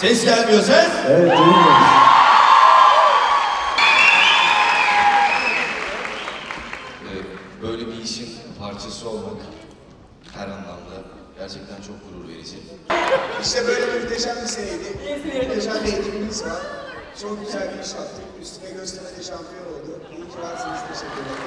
Ses gelmiyor, ses. Evet, duymuyoruz. Böyle bir işin parçası olmak her anlamda gerçekten çok gurur verici. İşte böyle muhteşem bir seneydi. Muhteşem bir ekibimiz var. Çok güzel bir iş yaptık. Üstüne göstermede şampiyon oldu. İyi ki varsınız. Teşekkür ederim.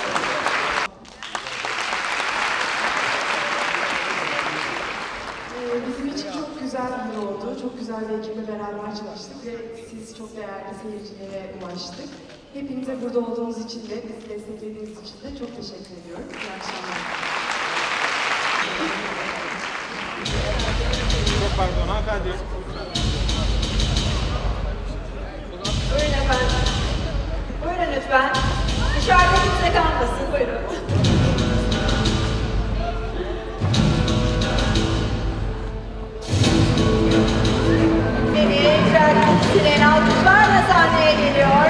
Bizim için çok güzel bir yıl oldu. Çok güzel bir ekiple beraber çalıştık ve siz çok değerli seyircilere ulaştık. Hepinize burada olduğunuz için de, bizi desteklediğiniz için de çok teşekkür ediyorum. İyi akşamlar. Çok pardon hanımefendi. Buyurun efendim. Buyurun lütfen. Dışarıda kimse kalmasın. Buyurun. Siren alkışlarla sahneye geliyor.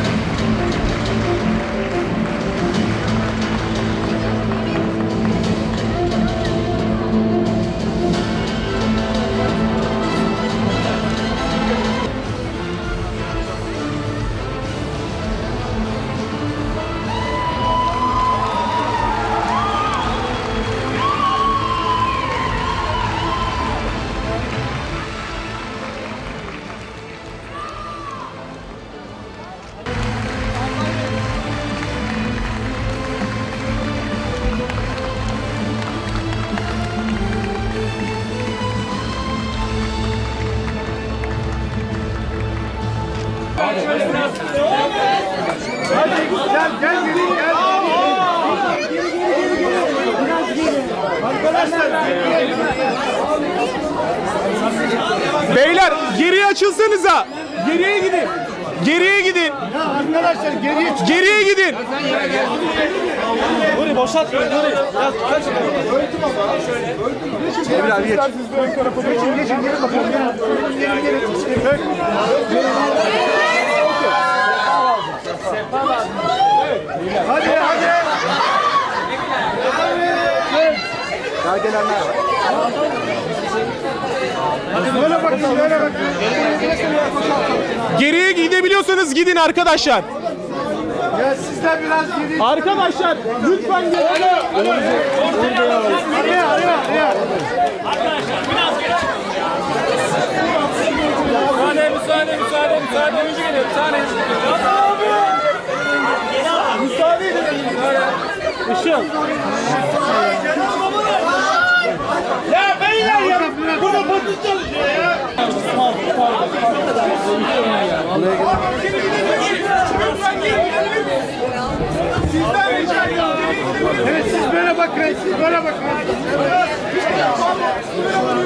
Gel gel. Arkadaşlar. Beyler geriye açılsanıza. Geriye gidin. Geriye gidin. Ya arkadaşlar Geriye gidin. Nuri boşaltmayın Nuri. Ya kaç. Emre abi geç. Geçin geri bakalım. Hadi. Daha gelenler var. Böyle bakın. Geriye gidebiliyorsanız gidin arkadaşlar. Ya sizler biraz geri. Arkadaşlar lütfen gidin. Araya. Müsaade. Önce geliyor. Müsaade edin. Işıl. Ya beyler ya. Burada basit çalışıyor ya. Evet siz böyle bakın.